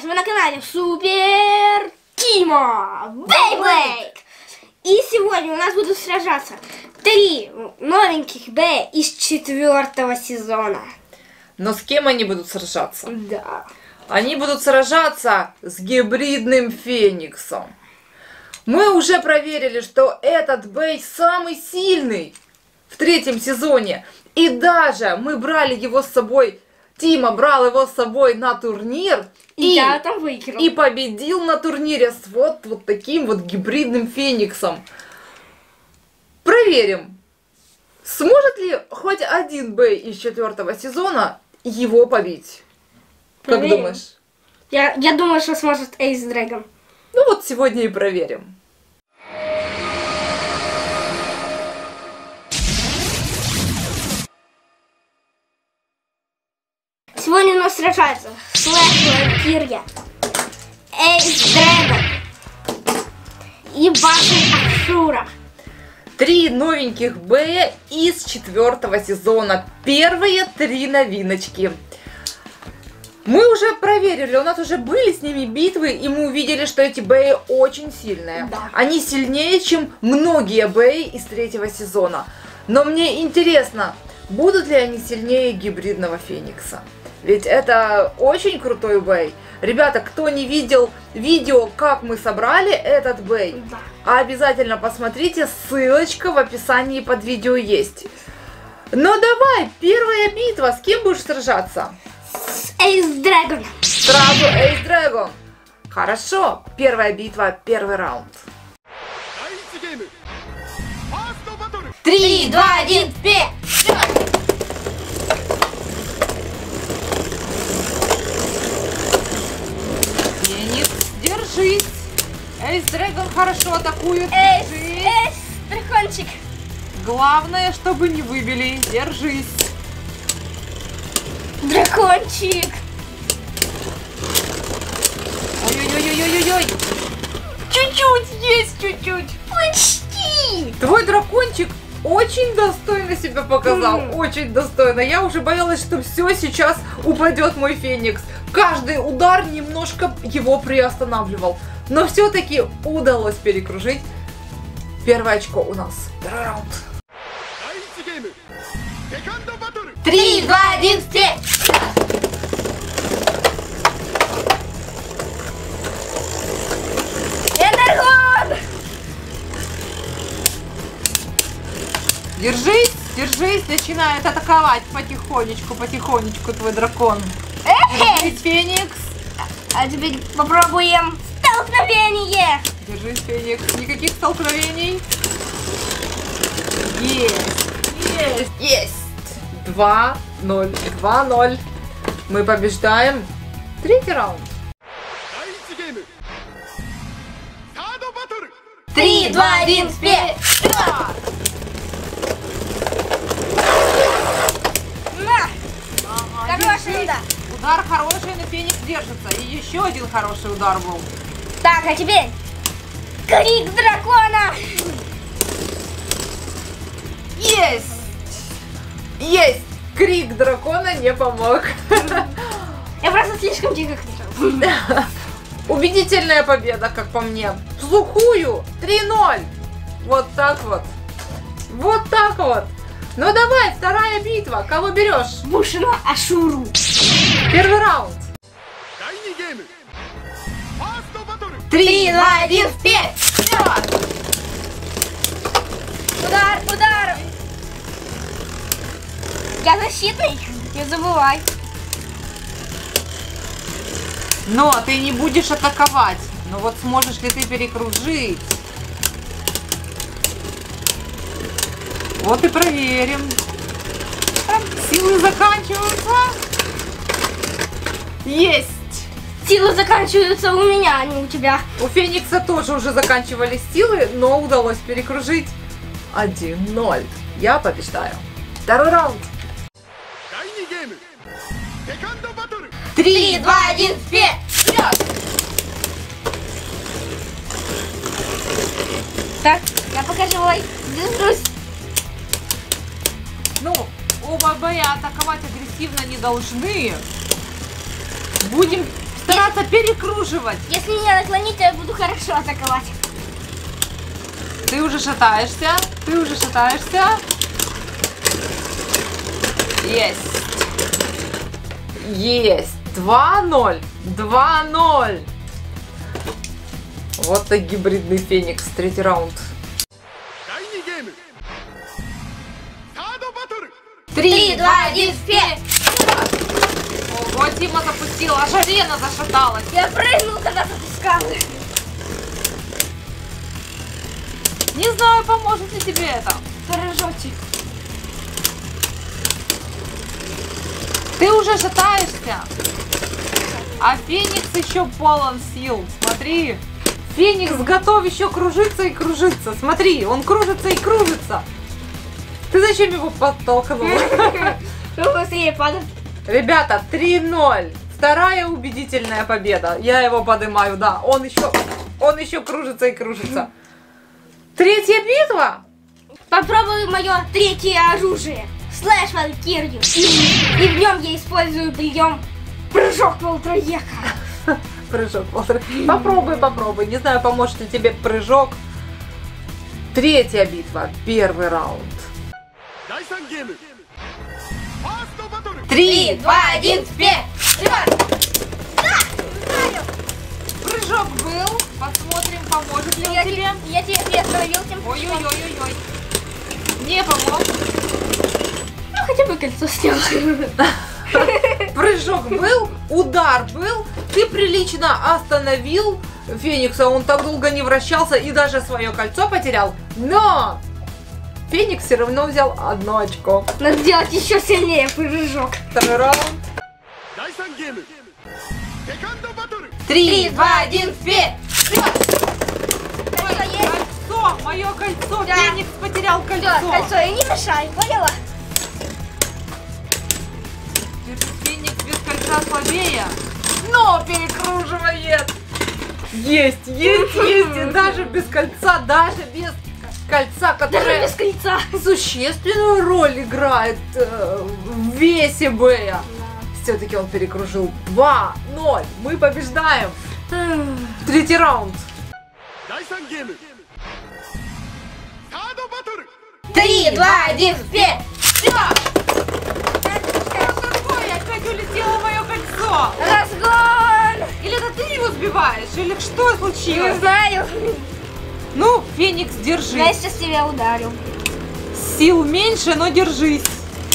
с вами на канале Супер Тима Бейблейд. И сегодня у нас будут сражаться 3 новеньких Б из 4-го сезона. Но с кем они будут сражаться? Да. Они будут сражаться с гибридным Фениксом. Мы уже проверили, что этот Бэй самый сильный в 3-м сезоне. И даже мы брали его с собой, Тима брал его с собой на турнир. И я там выиграл. И победил на турнире с вот таким вот гибридным Фениксом. Проверим, сможет ли хоть один Бэй из 4-го сезона его побить. Проверим. Как думаешь? Я думаю, что сможет Эйс Дрэгон. Ну вот сегодня и проверим. Сегодня у нас сражаются Слэш Валькирия, Эйс Дрэгон и Башен Ашура. 3 новеньких Бэя из 4-го сезона. Первые 3 новиночки. Мы уже проверили, у нас уже были с ними битвы, и мы увидели, что эти Бэи очень сильные. Да. Они сильнее, чем многие Бэи из 3-го сезона. Но мне интересно, будут ли они сильнее гибридного Феникса? Ведь это очень крутой Бэй. Ребята, кто не видел видео, как мы собрали этот Бэй, Да. обязательно посмотрите, ссылочка в описании под видео есть. Ну давай, первая битва, с кем будешь сражаться? С Эйс Дрэгон. Сразу Эйс Дрэгон. Хорошо, первая битва, первый раунд. 3, 2, 1, вперед! Феникс, держись. Эйс Дрэгон хорошо атакует. Эйс, Держись. Эйс, дракончик. Главное, чтобы не выбили. Держись. Дракончик. Ой-ой-ой-ой-ой-ой. Чуть-чуть, есть чуть-чуть. Почти. Твой дракончик очень достойно себя показал. Очень достойно. Я уже боялась, что все сейчас упадет мой Феникс. Каждый удар немножко его приостанавливал. Но все-таки удалось перекружить. Первое очко у нас. Второй раунд. 3, 2, 1, вперед! Энергон! Держись, держись, начинает атаковать потихонечку твой дракон. Держись, Феникс. А теперь попробуем столкновение! Держись, Феникс. Никаких столкновений. Есть. Есть. 2-0. 2-0. Мы побеждаем. 3-й раунд. 3, 2, 1, вперед! На! Хороший удар! Удар хороший, но Феникс держится. И еще один хороший удар был. Так, а теперь крик дракона! Есть! Есть! Крик дракона не помог. Я просто слишком тихо кричал. Убедительная победа, как по мне. В сухую 3-0. Вот так вот. Вот так вот. Ну давай, вторая битва. Кого берешь? Бушина Ашуру. Первый раунд. 3, 2, 1, вперед! Удар, удар! Я защитный, не забывай. Но ты не будешь атаковать. Но вот сможешь ли ты перекружить? Вот и проверим. Силы заканчиваются. Есть! Силы заканчиваются у меня, а не у тебя. У Феникса тоже уже заканчивались силы, но удалось перекружить. 1-0. Я побеждаю. Второй раунд. 3, 2, 1, вперед! Так, я покажу, ой, держусь. Ну, оба Бэя атаковать агрессивно не должны. Будем стараться перекруживать. Если меня наклонить, то я буду хорошо атаковать. Ты уже шатаешься. Ты уже шатаешься. Есть. Есть. 2-0. 2-0. Вот так гибридный феникс. Третий раунд. 3, 2, 1, вперед! Ого, Тима запустила, аж арена зашаталась. Я прыгнул, когда запускал. Не знаю, поможет ли тебе это. Поражочек. Ты уже шатаешься. А Феникс еще полон сил. Смотри. Феникс готов еще кружиться и кружиться. Смотри, он кружится и кружится. Ты зачем его подтолкнул? Ну, быстрее падает. Ребята, 3-0. Вторая убедительная победа. Я его поднимаю, да. Он еще кружится и кружится. Третья битва. Попробую мое третье оружие. Слэш Валькирию. И в нем я использую прием прыжок полтроека. Прыжок полтроека. Попробуй. Не знаю, поможет ли тебе прыжок. Третья битва. Первый раунд. 3, 2, 1, вперед! Прыжок был. Посмотрим, поможет ли он тебе. Я тебе остановил тем. Ой-ой-ой-ой. Не помог. Ну, хотя бы кольцо снял. Прыжок был, удар был. Ты прилично остановил Феникса. Он так долго не вращался и даже свое кольцо потерял. Но Феникс все равно взял 1 очко. Надо сделать еще сильнее прыжок. Второй раунд. 3, 2, 1, вперед! Кольцо! Мое кольцо! Да. Феникс потерял кольцо! Кольцо, и не мешай, поняла? Феникс без кольца слабее, но перекруживает! Есть! И даже без кольца, кольца, Даже которое без кольца. существенную роль играет в весе Бэя. Все-таки он перекружил. 2-0. Мы побеждаем. Третий раунд. 3, 2, 1, вперед! Опять улетело мое кольцо. Разгон! Или это ты его сбиваешь? Или что Не случилось? знаю. Ну, Феникс, держи. Я сейчас тебя ударю. Сил меньше, но держись.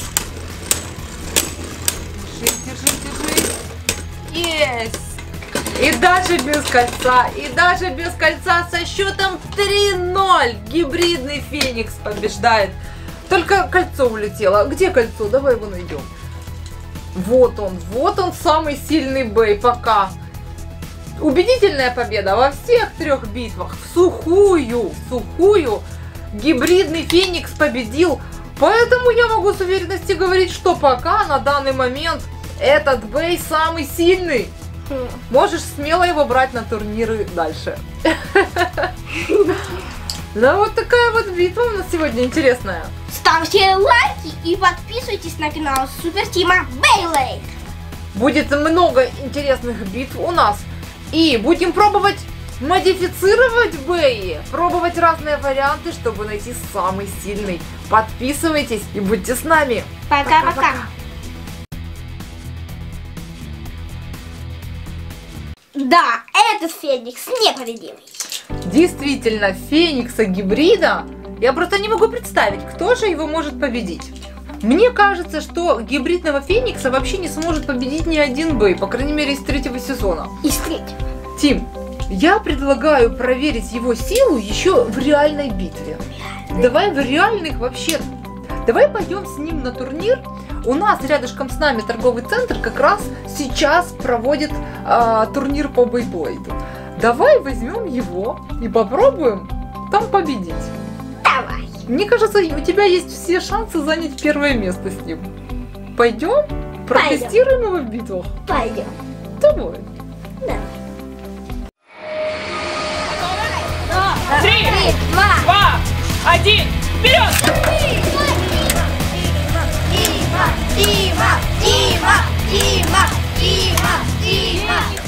Держись. Есть. И даже без кольца со счетом 3-0 гибридный Феникс побеждает. Только кольцо улетело. Где кольцо? Давай его найдем. Вот он самый сильный Бэй пока. Убедительная победа во всех 3 битвах. В сухую гибридный Феникс победил. Поэтому я могу с уверенностью говорить, что пока на данный момент этот Бэй самый сильный. Можешь смело его брать на турниры дальше. Ну вот такая вот битва у нас сегодня интересная. Ставьте лайки и подписывайтесь на канал Супер Тима Бейблейд. Будет много интересных битв у нас. И будем пробовать модифицировать Бэи. Пробовать разные варианты, чтобы найти самый сильный. Подписывайтесь и будьте с нами. Пока-пока. Да, этот Феникс непобедимый. Действительно, Феникса гибрида, я просто не могу представить, кто же его может победить. Мне кажется, что гибридного Феникса вообще не сможет победить ни один Бэй, по крайней мере из 3-го сезона. Из 3-го. Тим, я предлагаю проверить его силу еще в реальной битве. Давай в реальных вообще. Давай пойдем с ним на турнир. У нас рядышком с нами торговый центр как раз сейчас проводит турнир по Бейблейду. Давай возьмем его и попробуем там победить. Давай. Мне кажется, у тебя есть все шансы занять первое место с ним. Пойдем? Протестируем его в битвах? Пойдем. Давай. Да. 3, 2, 1, вперед! Дима!